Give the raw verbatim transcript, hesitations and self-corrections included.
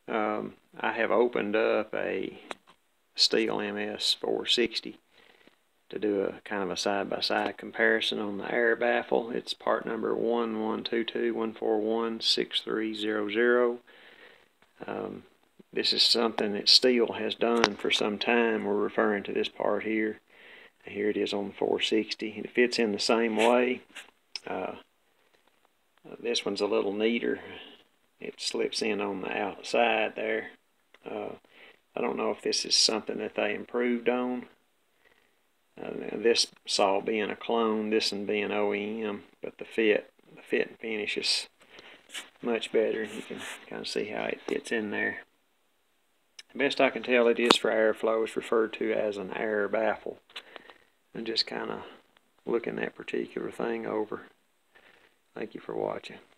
um, I have opened up a Stihl M S four sixty to do a kind of a side-by-side comparison on the air baffle. It's part number one one two two one four one six three zero zero. Um, this is something that Stihl has done for some time. We're referring to this part here. Here it is on the four sixty. It fits in the same way. Uh, this one's a little neater. It slips in on the outside there. Uh, I don't know if this is something that they improved on. Uh, this saw being a clone, this one being O E M, but the fit, the fit and finish is much better. You can kind of see how it fits in there. The best I can tell, it is for airflow. It's referred to as an air baffle. And just kind of looking that particular thing over. Thank you for watching.